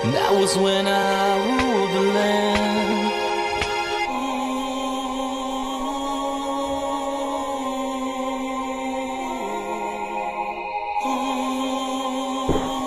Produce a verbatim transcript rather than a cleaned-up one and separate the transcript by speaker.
Speaker 1: And that was when I ruled the land.